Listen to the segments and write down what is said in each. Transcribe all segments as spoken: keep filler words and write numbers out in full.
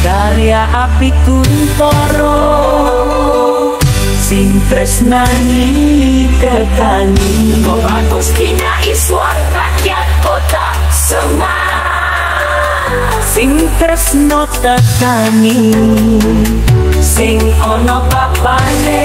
karya Api Kuntoro sing tresnani tekani. Kok bagus kina iswar rakyat kota Semarang sing tresno tekani, sing ono papane.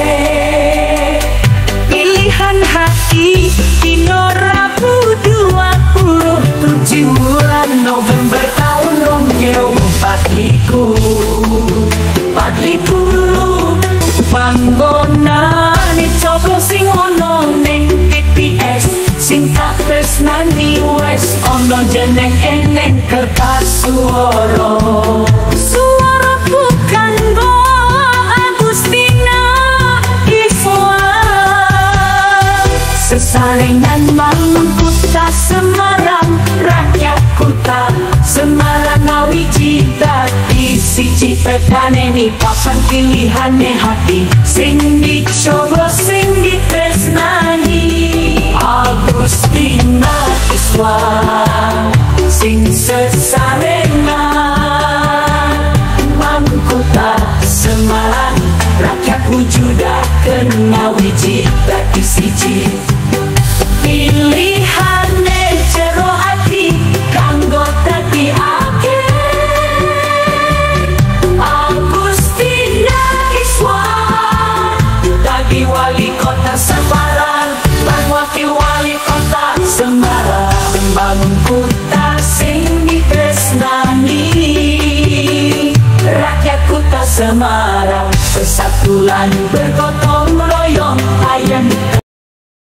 Pilihan hati dino Rabu dua puluh tujuh bulan November tahun rong ewu empat iku Padli Pulu panggonane coba sing ono ning T P S sing tak tresnani wes ono jeneng eneng kertas suara. Suara bukan go Agustina Iswar Sesarengan Mangun Kota Semarang, rakyat kota Semarang ngawi cita di siji petane ni papan pilihane hati sing dicoba sing ditresnani. Agustina Iswar sing sesarengan Mangun Kota Semarang, rakyat wujudaken ngawi cita di siji pilihane jero ati kanggo dadi akeh. Agustina Iswar dadi wali kota Semarang, lan wakil wali kota Semarang, bangun kota sing ditresnani. Rakyat kota Semarang bersatu lan bergotong royong ayem